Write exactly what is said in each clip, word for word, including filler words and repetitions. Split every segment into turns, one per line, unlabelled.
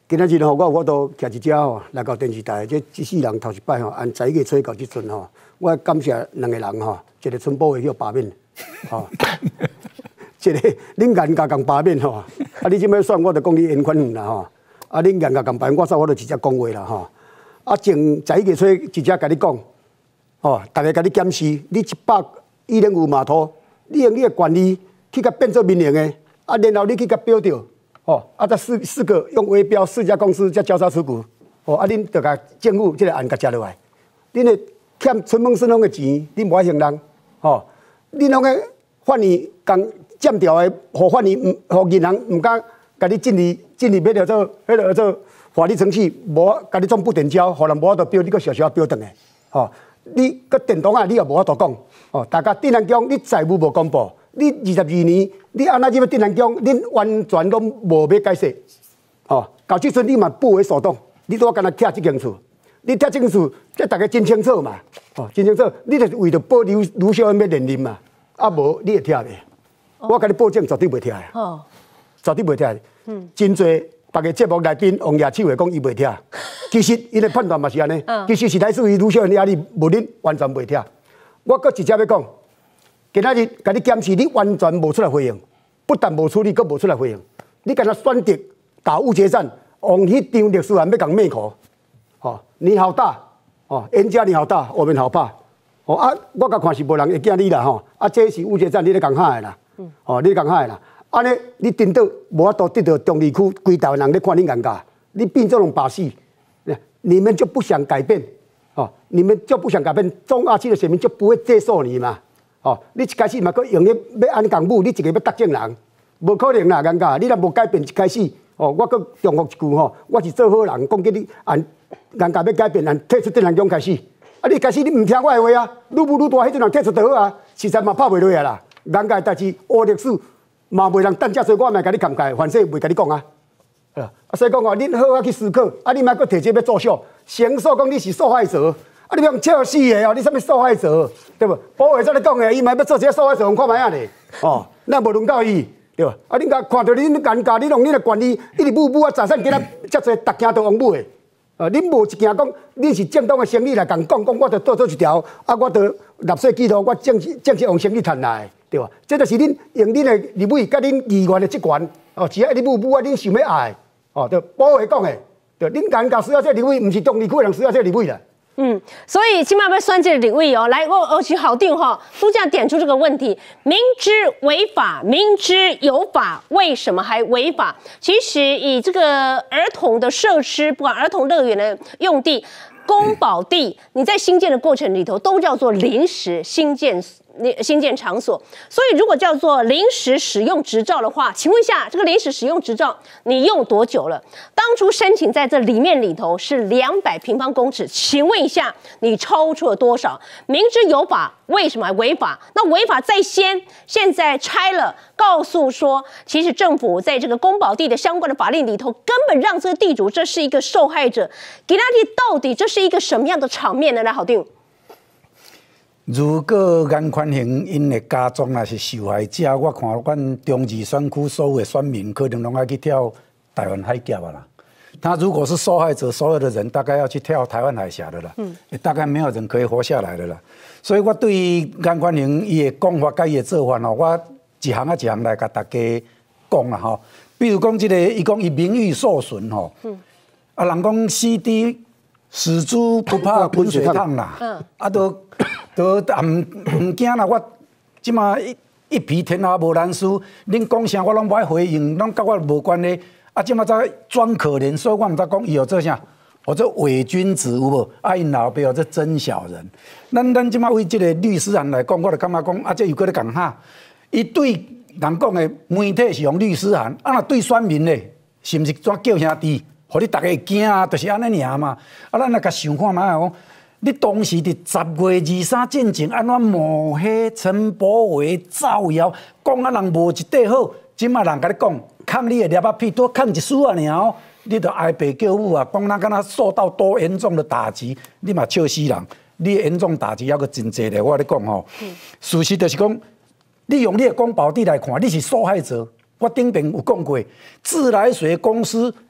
今仔日吼，我我都骑一只吼来到电视台，这一世人头一摆吼，按十一月初到即阵吼，我感谢两个人吼，一个春宝的叫罢免，吼，一个恁严家共罢免吼，啊你即摆选我就讲你冤款远啦吼，啊恁严家共罢免，我说我就直接讲话啦吼，啊前十一月初直接甲你讲，吼，大家甲你检视，你一百一点五码头，你用你的权利去甲变做民营的，啊然后你去甲标掉。哦，啊，这四四个用围标四家公司才交叉持股，哦，啊，恁就甲政府这个案甲接落来，恁的欠春梦顺丰的钱，恁无爱承担，哦，恁拢个法院共占掉的，互法院唔，互银行唔敢甲你进入进入要叫做迄个叫做法律程序，无甲你总部点交，互人无法度标，你个小小标等的，哦，你个电动啊，你也无法度讲，哦，大家定南讲你财务无公布。你二十二年，你安那入要定南江，恁完全拢无要解释，哦，到即阵你嘛不为所动，你都干那拆这间厝，你拆这间厝，这大家真清楚嘛，哦，真清楚，你就是为着保刘卢秀恩要连任嘛，啊无你会拆的，我甲你保证绝对袂拆的，哦，绝对袂拆的，嗯，真侪别个节目来宾王亚秋会讲伊袂拆，其实伊的判断嘛是安尼，其实是来自于卢秀恩压力，无恁完全袂拆，我搁直接要讲。今仔日甲你检视，你完全无出来回应，不但无处理，佫无出来回应。你敢若选择打误决战，用迄张律师函要共灭口，哦，你好大，哦，人家你好大，我们好怕，哦啊，我甲看是无人会惊你啦，吼，啊，这是误决战，你咧共喊的啦，哦，你咧共喊的啦，安尼你顶到无法度得到中立区规台湾人咧看你尴尬，你变这种把戏，你们就不想改变，哦，你们就不想改变，中二区的选民就不会接受你嘛。哦，你一开始嘛，佮用咧要安公母，你一个要得罪人，无可能啦，尴尬。你若无改变一开始，哦，我佮重复一句吼，我是做好人，讲给你按尴尬要改变，按退出电人中开始。啊，你开始你唔听我的话啊，愈舞愈大，迄阵人退出就好啊，实在嘛拍袂落啊啦。尴尬代志，黑历史嘛袂人等遮多，我咪甲你感慨，反正袂甲你讲啊。啊，所以讲哦，恁好好去思考，啊，你莫佮摕这要作秀，先说讲你是受害者。啊！你用笑死的哦！你什么受害者，对不？保卫在咧讲的，伊嘛要做一个受害者，我看卖啊咧。哦，那无轮到伊，对吧？啊！恁甲看到恁尴尬，恁用恁的权利，一直舞舞啊，早上今仔遮侪逐件都王母的。啊！恁无一件讲，恁是正当的生意来共讲，讲我着倒做一条，啊！我着纳税记录，我正式正式用生意赚来，对吧？这就是恁用恁的立委甲恁议员的职权，哦，只要你舞舞啊，恁想要爱，哦，着保卫讲的，对，恁尴尬需要这立委，唔是中立区人需要这立委啦。
嗯，所以起码要算这个领域哦。来，我我请好定哈，都这样点出这个问题：明知违法，明知有法，为什么还违法？其实以这个儿童的设施，不管儿童乐园的用地、公保地，你在新建的过程里头都叫做临时新建。新建场所，所以如果叫做临时使用执照的话，请问一下，这个临时使用执照你用多久了？当初申请在这里面里头是两百平方公尺，请问一下，你超出了多少？明知有法，为什么还违法？那违法在先，现在拆了，告诉说，其实政府在这个公保地的相关的法令里头，根本让这个地主这是一个受害者。给他地到底这是一个什么样的场面呢？来，好定。
如果严宽恒因的家中也是受害者，我看阮中二选区所有的选民可能拢要去跳台湾海峡啊啦。他如果是受害者，所有的人大概要去跳台湾海峡的啦，嗯，大概没有人可以活下来的啦。所以我对于严宽恒伊的讲法、甲伊的做法哦，我一项啊一项来甲大家讲啦吼。比如讲这个，伊讲伊名誉受损吼，嗯，啊人讲死猪死猪不怕滚水烫啦，嗯，啊都。都啊唔唔惊啦！我即马一一皮天下无难事，恁讲啥我拢不爱回应，拢甲我无关系。啊，即马在装可怜，所以我唔知讲伊有这啥，我这伪君子有无？啊，因老爸有这真小人。咱咱即马为这个律师函来讲，我就感觉讲啊，这又搁咧讲哈。伊对人讲的媒体是用律师函，啊，若对选民咧，是毋是怎叫兄弟？互你大家惊啊，就是安尼尔嘛。啊，咱来甲想看卖哦。你当时伫十月二三进前安怎抹黑陈柏惟造谣，讲啊人无一块好，即马人甲你讲，抗你的粒仔屁多抗一丝啊尔哦，你着哀爸叫母啊，讲咱敢若受到多严重的打击，你嘛笑死人，你严重打击还阁真济咧，我咧讲吼，嗯、事实就是讲，你用你的公保地来看，你是受害者。我顶边有讲过，自来水公司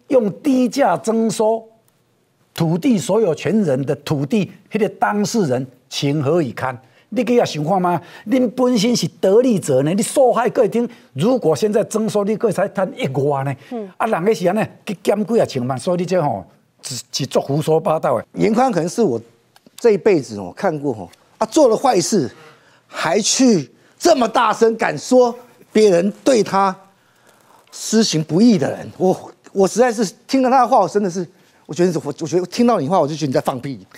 用低价征收土地所有权人的土地，那个当事人情何以堪？你给也想看吗？恁本身是得利者呢，你受害个听，如果现在征收你个才赚一万呢，嗯、啊，人个是安尼去减几啊千万，所以你这吼是是做胡说八道的。
严宽可能是我这一辈子哦看过哦，啊做了坏事，还去这么大声敢说别人对他施行不义的人，我我实在是听了他的话，我真的是，我觉得我我觉得听到你话，我就觉得你在放屁。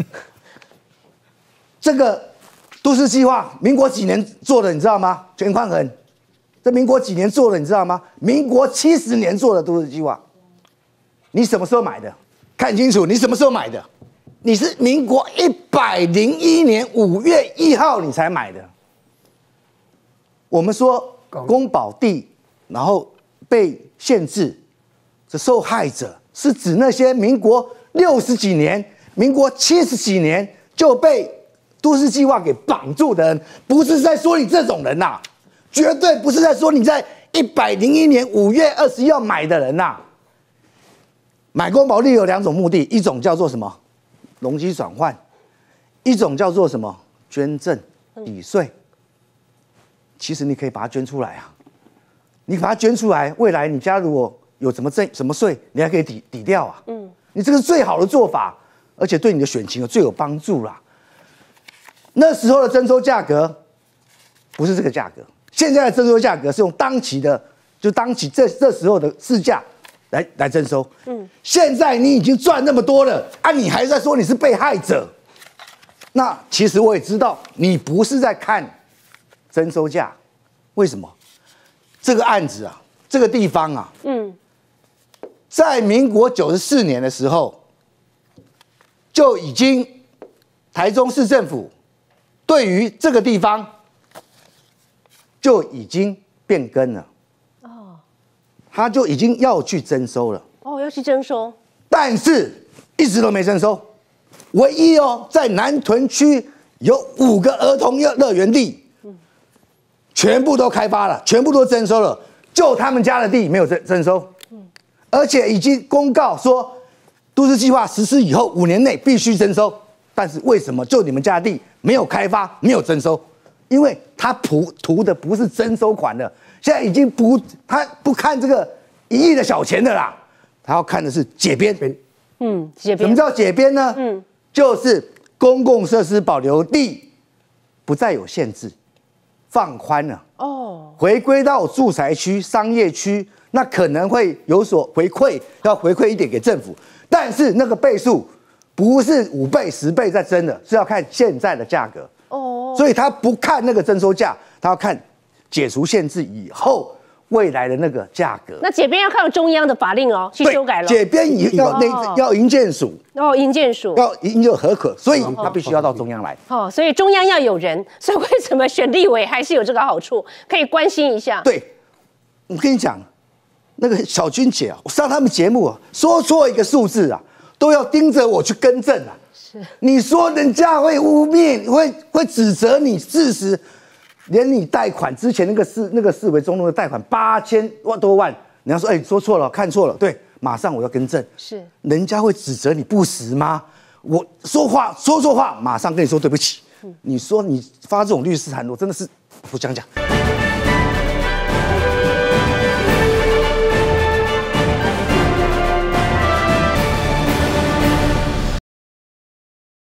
这个都市计划，民国几年做的，你知道吗？严宽恒，这民国几年做的，你知道吗？民国七十年做的都市计划，你什么时候买的？看清楚，你什么时候买的？你是民国一百零一年五月一号你才买的。我们说公保地，然后被限制，这受害者是指那些民国六十几年、民国七十几年就被都市计划给绑住的人，不是在说你这种人呐、啊，绝对不是在说你在一百零一年五月二十一号买的人呐、啊。买公保地有两种目的，一种叫做什么容积转换，一种叫做什么捐赠抵税。其实你可以把它捐出来啊，你把它捐出来，未来你家如果有什么赠什么税，你还可以抵抵掉啊。嗯，你这个是最好的做法，而且对你的选情有最有帮助啦。那时候的征收价格不是这个价格，现在的征收价格是用当期的，就当期这这时候的市价来来征收。嗯，现在你已经赚那么多了啊，你还在说你是被害者？那其实我也知道，你不是在看征收价，为什么？这个案子啊，这个地方啊，嗯，在民国九十四年的时候，就已经台中市政府对于这个地方就已经变更了。哦，他就已经要去征收了。
哦，要去征收，
但是一直都没征收。唯一哦，在南屯区有五个儿童乐园地。全部都开发了，全部都征收了，就他们家的地没有征征收，而且已经公告说，都市计划实施以后五年内必须征收。但是为什么就你们家的地没有开发，没有征收？因为他图图的不是征收款的，现在已经不他不看这个一亿的小钱的啦，他要看的是解编。
嗯，解编。
什么叫解编呢？
嗯，
就是公共设施保留地不再有限制。放宽了哦，回归到住宅区、商业区，那可能会有所回馈，要回馈一点给政府。但是那个倍数不是五倍、十倍在增的，是要看现在的价格哦。所以他不看那个征收价，他要看解除限制以后未来的那个价格。
那解编要靠中央的法令哦，去修改了。
解编也要那、哦、要营建署
哦，营建署
要营有核可，所以他必须要到中央来。
哦，所以中央要有人，所以为什么选立委还是有这个好处，可以关心一下。
对，我跟你讲，那个小君姐啊，我上他们节目啊，说错一个数字啊，都要盯着我去更正啊。是，你说人家会污蔑，会会指责你事实。连你贷款之前那个四那个四维中路的贷款八千万多万，你要说哎、欸、说错了看错了，对，马上我要更正。
是，
人家会指责你不实吗？我说话说错话，马上跟你说对不起。嗯、你说你发这种律师函，我真的是不想讲。